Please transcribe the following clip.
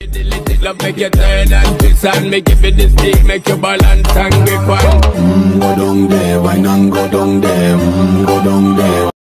Love make you turn and twist and make you feel the stick, make you balance and grip on. Go down there, why not go down there? Go down there.